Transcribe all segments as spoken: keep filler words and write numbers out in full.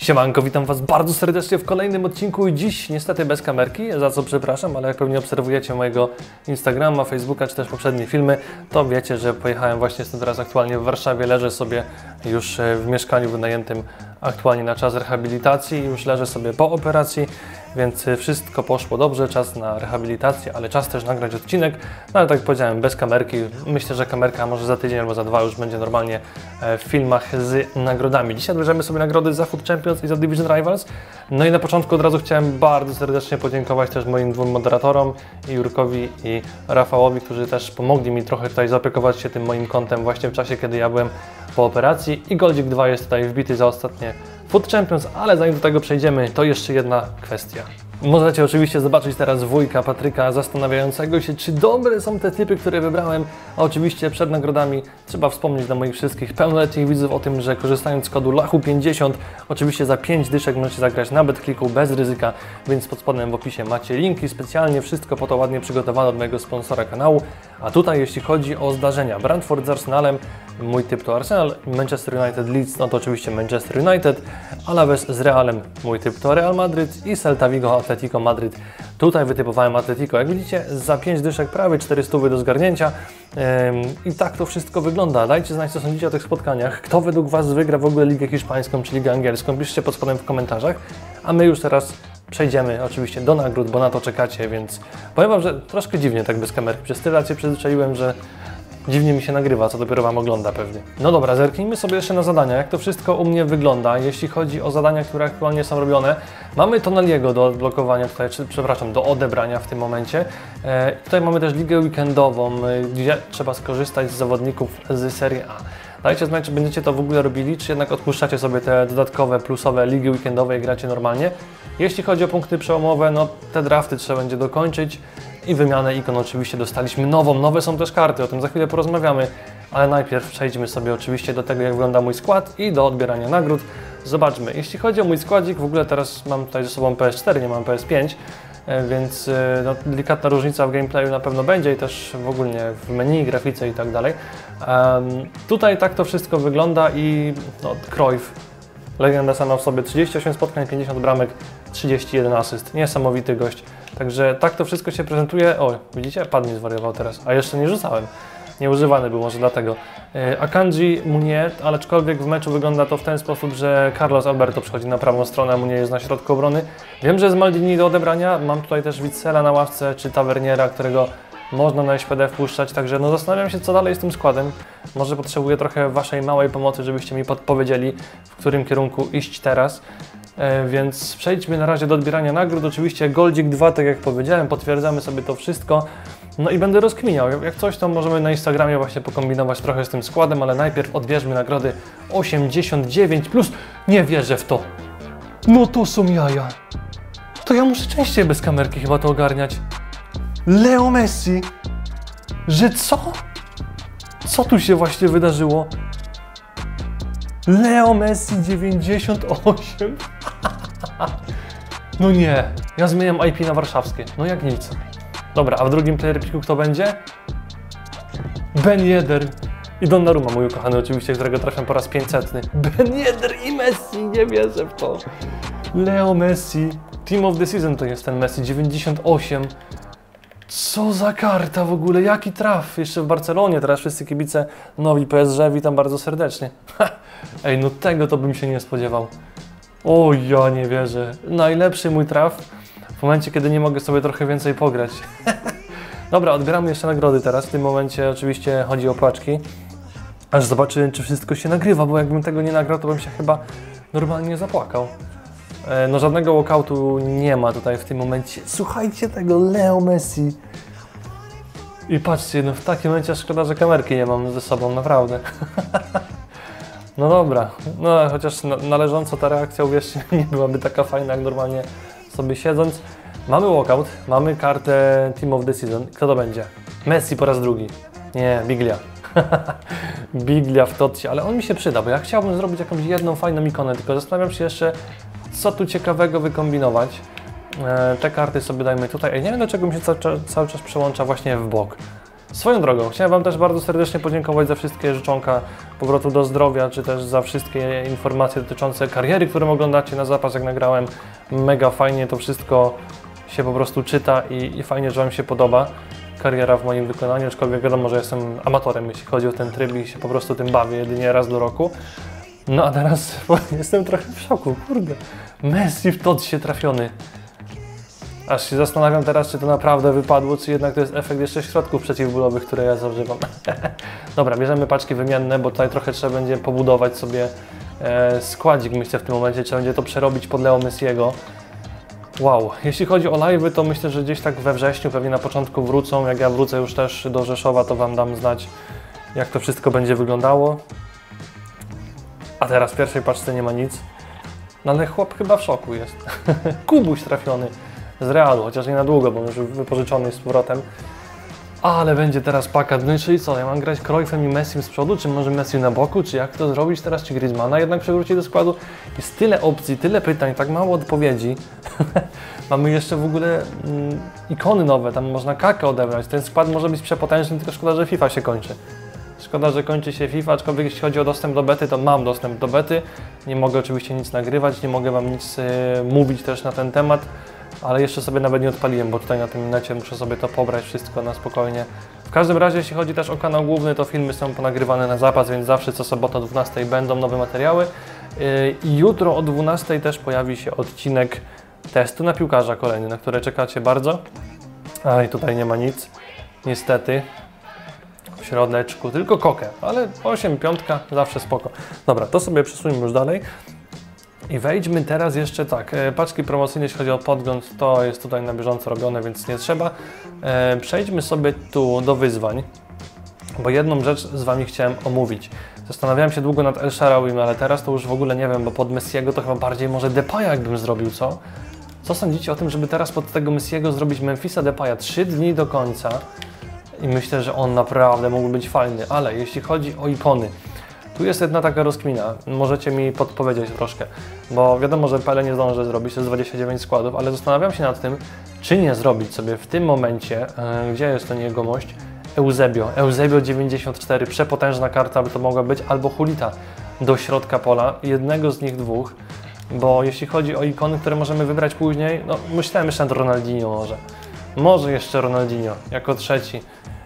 Siemanko, witam Was bardzo serdecznie w kolejnym odcinku i dziś niestety bez kamerki, za co przepraszam, ale jak pewnie obserwujecie mojego Instagrama, Facebooka czy też poprzednie filmy, to wiecie, że pojechałem właśnie, jestem teraz aktualnie w Warszawie, leżę sobie już w mieszkaniu wynajętym aktualnie na czas rehabilitacji, już leżę sobie po operacji, więc wszystko poszło dobrze, czas na rehabilitację, ale czas też nagrać odcinek, no ale tak jak powiedziałem, bez kamerki, myślę, że kamerka może za tydzień albo za dwa już będzie normalnie w filmach z nagrodami. Dzisiaj odbierzemy sobie nagrody za Food Champions i za Division Rivals, no i na początku od razu chciałem bardzo serdecznie podziękować też moim dwóm moderatorom, i Jurkowi i Rafałowi, którzy też pomogli mi trochę tutaj zaopiekować się tym moim kontem właśnie w czasie, kiedy ja byłem po operacji i Goldzik dwa jest tutaj wbity za ostatnie Food Champions, ale zanim do tego przejdziemy, to jeszcze jedna kwestia. Możecie oczywiście zobaczyć teraz wujka Patryka zastanawiającego się, czy dobre są te typy, które wybrałem. A oczywiście przed nagrodami trzeba wspomnieć dla moich wszystkich pełnoletnich widzów o tym, że korzystając z kodu lachu pięćdziesiąt, oczywiście za pięć dyszek możecie zagrać na BetClicku bez ryzyka, więc pod spodem w opisie macie linki, specjalnie wszystko po to ładnie przygotowane od mojego sponsora kanału. A tutaj jeśli chodzi o zdarzenia, Brentford z Arsenalem, mój typ to Arsenal, Manchester United Leeds, no to oczywiście Manchester United, Alaves z Realem, mój typ to Real Madryt i Celta Vigo Atletico Madryt. Tutaj wytypowałem Atletico. Jak widzicie, za pięć dyszek prawie czterysta do zgarnięcia. Ym, I tak to wszystko wygląda. Dajcie znać, co sądzicie o tych spotkaniach. Kto według Was wygra w ogóle Ligę Hiszpańską czy Ligę Angielską? Piszcie pod spodem w komentarzach. A my już teraz przejdziemy oczywiście do nagród, bo na to czekacie, więc powiem Wam, że troszkę dziwnie tak bez kamerki. Przez tyle lat się przyzwyczaiłem, że dziwnie mi się nagrywa, co dopiero Wam ogląda pewnie. No dobra, zerknijmy sobie jeszcze na zadania, jak to wszystko u mnie wygląda, jeśli chodzi o zadania, które aktualnie są robione. Mamy Tonaliego do odblokowania tutaj, czy, przepraszam, do odebrania w tym momencie. E, tutaj mamy też ligę weekendową, gdzie trzeba skorzystać z zawodników z Serie A. Dajcie znać, czy będziecie to w ogóle robili, czy jednak odpuszczacie sobie te dodatkowe, plusowe ligi weekendowe i gracie normalnie. Jeśli chodzi o punkty przełomowe, no te drafty trzeba będzie dokończyć i wymianę ikon oczywiście dostaliśmy nową. Nowe są też karty, o tym za chwilę porozmawiamy, ale najpierw przejdźmy sobie oczywiście do tego, jak wygląda mój skład i do odbierania nagród. Zobaczmy, jeśli chodzi o mój składzik, w ogóle teraz mam tutaj ze sobą P S cztery, nie mam P S pięć, więc no, delikatna różnica w gameplayu na pewno będzie i też w ogóle w menu, grafice i tak dalej. Um, tutaj tak to wszystko wygląda i no, Cruyff, legenda sama w sobie, trzydzieści osiem spotkań, pięćdziesiąt bramek, trzydzieści jeden asyst, niesamowity gość. Także tak to wszystko się prezentuje. O, widzicie? Pad mi zwariował teraz, a jeszcze nie rzucałem. Nieużywany był może dlatego. Akanji mu nie, ale aczkolwiek w meczu wygląda to w ten sposób, że Carlos Alberto przychodzi na prawą stronę, a mu nie jest na środku obrony. Wiem, że jest Maldini do odebrania, mam tutaj też Witzela na ławce, czy Taverniera, którego można na S P D wpuszczać, także no zastanawiam się, co dalej z tym składem. Może potrzebuję trochę Waszej małej pomocy, żebyście mi podpowiedzieli, w którym kierunku iść teraz. E, więc przejdźmy na razie do odbierania nagród. Oczywiście Goldzik dwa, tak jak powiedziałem, potwierdzamy sobie to wszystko. No i będę rozkminiał. Jak coś, to możemy na Instagramie właśnie pokombinować trochę z tym składem, ale najpierw odbierzmy nagrody osiemdziesiąt dziewięć plus. Nie wierzę w to. No to są jaja. To ja muszę częściej bez kamerki chyba to ogarniać. Leo Messi. Że co? Co tu się właśnie wydarzyło? Leo Messi dziewięćdziesiąt osiem. No nie, ja zmieniam I P na warszawskie, no jak nic. Dobra, a w drugim player picku kto będzie? Ben Yedder i Donnarumma, mój ukochany oczywiście, którego trafiam po raz pięćsetny. Ben Yedder i Messi, nie wierzę w to. Leo Messi, Team of the Season to jest ten Messi, dziewięćdziesiąt osiem. Co za karta w ogóle, jaki traf, jeszcze w Barcelonie, teraz wszyscy kibice nowi P S G, witam bardzo serdecznie. Ej, no tego to bym się nie spodziewał. O, ja nie wierzę. Najlepszy mój traf w momencie, kiedy nie mogę sobie trochę więcej pograć. Dobra, odbieramy jeszcze nagrody teraz. W tym momencie oczywiście chodzi o paczki. Aż zobaczyłem, czy wszystko się nagrywa, bo jakbym tego nie nagrał, to bym się chyba normalnie zapłakał. No żadnego walkoutu nie ma tutaj w tym momencie. Słuchajcie tego, Leo Messi. I patrzcie, no w takim momencie szkoda, że kamerki nie mam ze sobą, naprawdę. No dobra, no chociaż na, należąco ta reakcja, uwierzcie, nie byłaby taka fajna, jak normalnie sobie siedząc. Mamy walkout, mamy kartę Team of the Season. Kto to będzie? Messi po raz drugi. Nie, Biglia. Biglia w Totcie, ale on mi się przyda, bo ja chciałbym zrobić jakąś jedną fajną ikonę, tylko zastanawiam się jeszcze, co tu ciekawego wykombinować. E, te karty sobie dajmy tutaj. Ej, nie wiem, dlaczego mi się cały czas, cały czas przełącza właśnie w bok. Swoją drogą, chciałem Wam też bardzo serdecznie podziękować za wszystkie życzonka powrotu do zdrowia, czy też za wszystkie informacje dotyczące kariery, którą oglądacie na zapas, jak nagrałem. Mega fajnie to wszystko się po prostu czyta i, i fajnie, że Wam się podoba kariera w moim wykonaniu, aczkolwiek wiadomo, że jestem amatorem, jeśli chodzi o ten tryb i się po prostu tym bawię jedynie raz do roku. No a teraz jestem trochę w szoku, kurde. Messi w Totsie trafiony. Aż się zastanawiam teraz, czy to naprawdę wypadło, czy jednak to jest efekt jeszcze środków przeciwbólowych, które ja zażywam. Dobra, bierzemy paczki wymienne, bo tutaj trochę trzeba będzie pobudować sobie e, składzik, myślę w tym momencie, trzeba będzie to przerobić pod Leo Messiego. Wow, jeśli chodzi o live'y, to myślę, że gdzieś tak we wrześniu, pewnie na początku wrócą. Jak ja wrócę już też do Rzeszowa, to Wam dam znać, jak to wszystko będzie wyglądało. A teraz w pierwszej paczce nie ma nic. No ale chłop chyba w szoku jest. Kubuś trafiony z Realu, chociaż nie na długo, bo już wypożyczony jest z powrotem. Ale będzie teraz pakat. No i czyli co, ja mam grać Cruyffem i Messim z przodu, czy może Messi na boku, czy jak to zrobić teraz, czy Griezmana jednak przywrócić do składu? Jest tyle opcji, tyle pytań, tak mało odpowiedzi. Mamy jeszcze w ogóle mm, ikony nowe, tam można Kakę odebrać. Ten skład może być przepotężny, tylko szkoda, że FIFA się kończy. Szkoda, że kończy się FIFA, aczkolwiek jeśli chodzi o dostęp do bety, to mam dostęp do bety. Nie mogę oczywiście nic nagrywać, nie mogę Wam nic y, mówić też na ten temat, ale jeszcze sobie nawet nie odpaliłem, bo tutaj na tym necie muszę sobie to pobrać wszystko na spokojnie. W każdym razie, jeśli chodzi też o kanał główny, to filmy są ponagrywane na zapas, więc zawsze co sobota o dwunastej będą nowe materiały. Y, I jutro o dwunastej też pojawi się odcinek testu na piłkarza kolejny, na które czekacie bardzo. A i tutaj nie ma nic, niestety. W środeczku, tylko kokę, ale osiem, piątka, zawsze spoko. Dobra, to sobie przesuńmy już dalej. I wejdźmy teraz jeszcze tak, paczki promocyjne, jeśli chodzi o podgląd, to jest tutaj na bieżąco robione, więc nie trzeba. E, przejdźmy sobie tu do wyzwań, bo jedną rzecz z Wami chciałem omówić. Zastanawiałem się długo nad El Shaarawy'm, ale teraz to już w ogóle nie wiem, bo pod Messiego to chyba bardziej może Depaya jakbym zrobił, co? Co sądzicie o tym, żeby teraz pod tego Messiego zrobić Memphisa Depaya trzy dni do końca? I myślę, że on naprawdę mógł być fajny, ale jeśli chodzi o ikony, tu jest jedna taka rozkmina, możecie mi podpowiedzieć troszkę, bo wiadomo, że Pele nie zdąży zrobić, to jest dwadzieścia dziewięć składów, ale zastanawiam się nad tym, czy nie zrobić sobie w tym momencie, yy, gdzie jest ten jegomość, Eusebio, Eusebio dziewięćdziesiąt cztery, przepotężna karta by to mogła być, albo Hulita do środka pola, jednego z nich dwóch, bo jeśli chodzi o ikony, które możemy wybrać później, no myślałem jeszcze nad Ronaldinho może, może jeszcze Ronaldinho jako trzeci.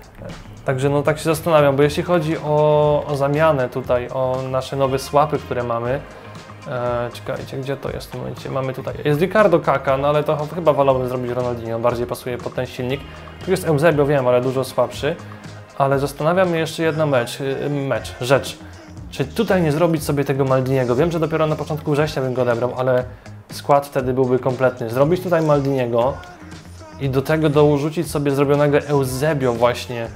Także no tak się zastanawiam, bo jeśli chodzi o, o zamianę tutaj, o nasze nowe swapy, które mamy, e, czekajcie, gdzie to jest w tym momencie, mamy tutaj, jest Ricardo Kaka, no ale to chyba wolałbym zrobić Ronaldinho, bardziej pasuje pod ten silnik. Tu jest Eusebio, wiem, ale dużo słabszy, ale zastanawiam mnie jeszcze jedna mecz, mecz, rzecz, czy tutaj nie zrobić sobie tego Maldiniego, wiem, że dopiero na początku września bym go odebrał, ale skład wtedy byłby kompletny, zrobić tutaj Maldiniego i do tego dorzucić sobie zrobionego Eusebio właśnie,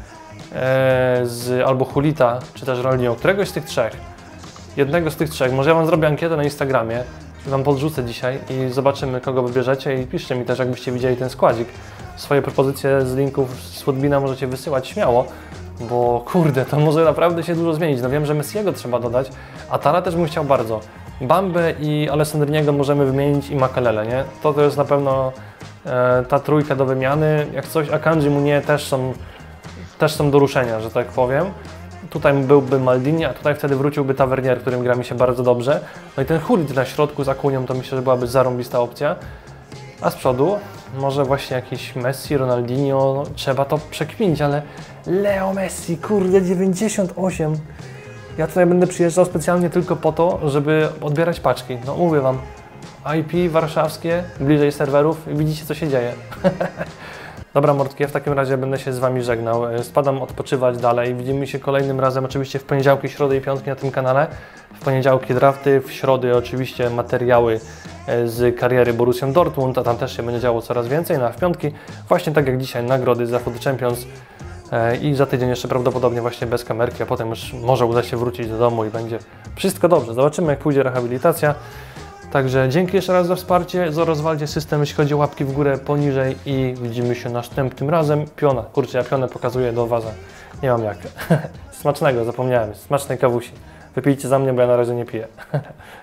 z albo Hulita, czy też Ronaldinho, któregoś z tych trzech, jednego z tych trzech, może ja Wam zrobię ankietę na Instagramie i Wam podrzucę dzisiaj i zobaczymy, kogo wybierzecie i piszcie mi też, jakbyście widzieli ten składzik. Swoje propozycje z linków z Woodbina możecie wysyłać śmiało, bo kurde, to może naprawdę się dużo zmienić. No wiem, że Messiego trzeba dodać, a Tala też bym chciał bardzo. Bambę i Alessandriniego możemy wymienić i Makelele, nie? To to jest na pewno e, ta trójka do wymiany. Jak coś, Akanji Munie też są też są do ruszenia, że tak powiem. Tutaj byłby Maldini, a tutaj wtedy wróciłby Tavernier, którym gra mi się bardzo dobrze. No i ten Hulit na środku z Acunią to myślę, że byłaby zarąbista opcja. A z przodu może właśnie jakiś Messi, Ronaldinho, no, trzeba to przekminić, ale Leo Messi, kurde, dziewięćdziesiąt osiem. Ja tutaj będę przyjeżdżał specjalnie tylko po to, żeby odbierać paczki. No mówię Wam, I P warszawskie, bliżej serwerów i widzicie, co się dzieje. Dobra mordki, ja w takim razie będę się z Wami żegnał. Spadam odpoczywać dalej. Widzimy się kolejnym razem oczywiście w poniedziałki, środy i piątki na tym kanale. W poniedziałki drafty, w środy oczywiście materiały z kariery Borussią Dortmund, a tam też się będzie działo coraz więcej. No a w piątki właśnie tak jak dzisiaj nagrody za Food Champions i za tydzień jeszcze prawdopodobnie właśnie bez kamerki, a potem już może uda się wrócić do domu i będzie wszystko dobrze. Zobaczymy, jak pójdzie rehabilitacja. Także dzięki jeszcze raz za wsparcie, za rozwalcie system, jeśli chodzi o łapki w górę, poniżej i widzimy się następnym razem. Piona, kurczę, ja pionę pokazuję do waza, nie mam jak. Smacznego, zapomniałem, smacznej kawusi. Wypijcie za mnie, bo ja na razie nie piję.